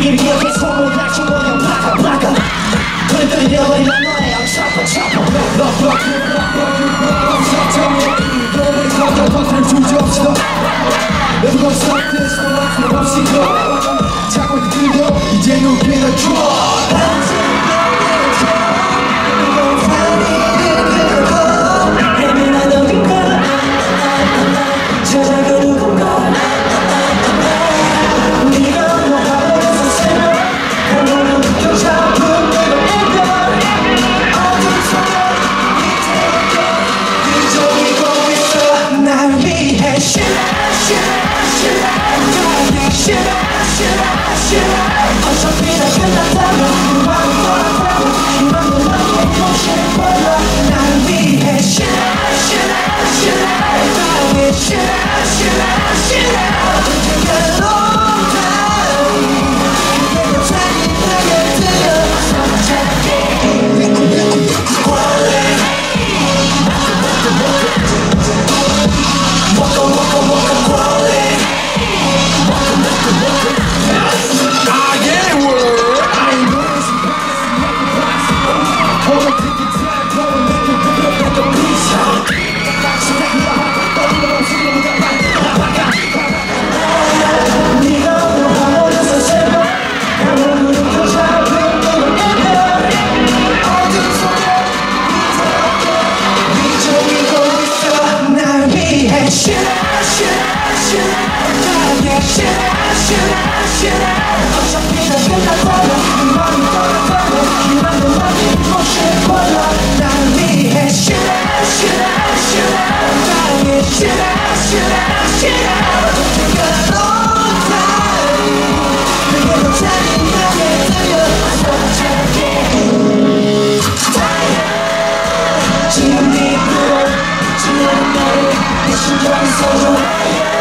이미 기억해 소문 날쳐 모여 바가 바가 그들이 되어버린 난 너의 chopper chopper 너의 거절 버튼을 주저없어 Everyone stop this 너 없이 너 자꾸 들려 이제 눈빛을 줘 어차피 다 끝났다면 희망은 떠났다고 희망은 너의 모습을 보여 나를 위해 나에게 Take a long time 그게 갑자기 나게 들려 어차피 다 끝났다면 희망이 떠났다면 희망은 너의 모습을 보여 나를 위해 나에게 Take a long time 그게 갑자기 나게 들려 지금 네 입으로 지나는 나를 내 심장이 서져